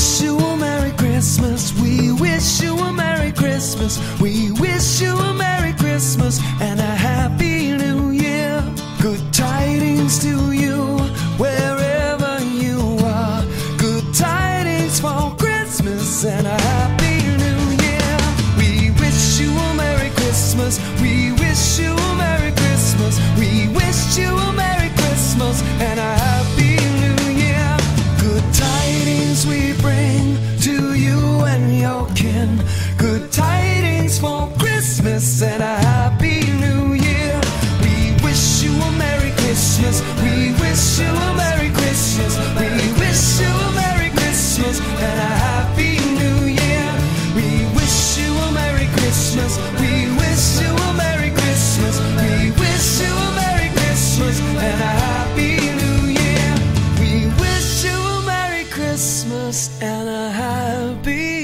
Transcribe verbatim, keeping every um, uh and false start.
wish you a Merry Christmas. We wish you a Merry Christmas. We wish you a Merry Christmas and a Happy New Year. Good tidings to you wherever you are. Good tidings for Christmas and a Happy New Year. We wish you a Merry Christmas. We wish you a Merry Christmas. We wish you a Merry Christmas and a Happy New Year. Good tidings we bring to you and your kin. Good tidings for Christmas and a Happy New Year. We wish you a Merry Christmas. We wish you a Merry Christmas. We wish you a Merry Christmas and a Happy New Year. We wish you a Merry Christmas. We wish you a Merry Christmas. We wish you a Merry Christmas and a Happy New Year. We wish you a Merry Christmas and a Happy